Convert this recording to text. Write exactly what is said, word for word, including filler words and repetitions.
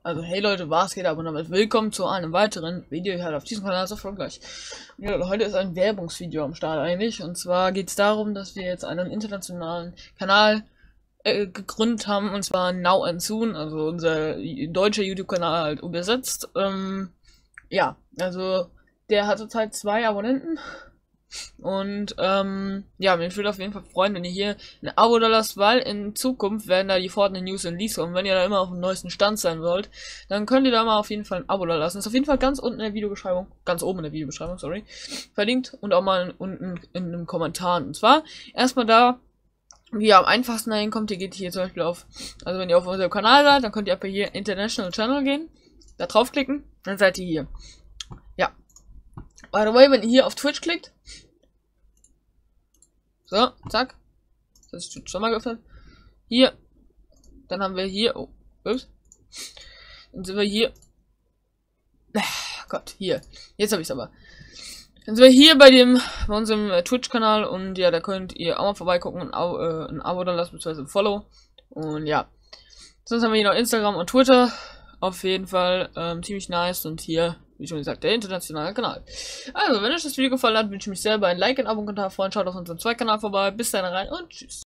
Also hey Leute, was geht ab und damit willkommen zu einem weiteren Video hier halt auf diesem Kanal, sofort gleich. Ja, Leute, heute ist ein Werbungsvideo am Start eigentlich, und zwar geht es darum, dass wir jetzt einen internationalen Kanal äh, gegründet haben, und zwar Now and Soon, also unser deutscher YouTube-Kanal halt übersetzt. Ähm, ja, also der hat zurzeit zwei Abonnenten. Und ähm, ja, mich würde auf jeden Fall freuen, wenn ihr hier ein Abo da lasst, weil in Zukunft werden da die fortnite News und Leaks kommen. Wenn ihr da immer auf dem neuesten Stand sein wollt, dann könnt ihr da mal auf jeden Fall ein Abo da lassen. Ist auf jeden Fall ganz unten in der Videobeschreibung, ganz oben in der Videobeschreibung, sorry, verlinkt, und auch mal unten in einem Kommentar. Und zwar erstmal da, wie ihr am einfachsten dahin kommt, ihr geht hier zum Beispiel auf, also wenn ihr auf unserem Kanal seid, dann könnt ihr einfach hier International Channel gehen, da draufklicken, dann seid ihr hier. Ja. By the way, wenn ihr hier auf Twitch klickt, so, zack, das ist schon mal geöffnet, hier, dann haben wir hier, oh, ups, dann sind wir hier, ach Gott, hier, jetzt habe ich es aber, dann sind wir hier bei dem, bei unserem äh, Twitch-Kanal, und ja, da könnt ihr auch mal vorbeigucken und auch, äh, ein Abo da lassen, beziehungsweise ein Follow, und ja, sonst haben wir hier noch Instagram und Twitter, auf jeden Fall ähm, ziemlich nice, und hier, wie schon gesagt, der internationale Kanal. Also, wenn euch das Video gefallen hat, wünsche ich mich selber ein Like, ein Abo und einen Kommentar freuen. Schaut auf unserem zweiten Kanal vorbei. Bis dann rein und tschüss.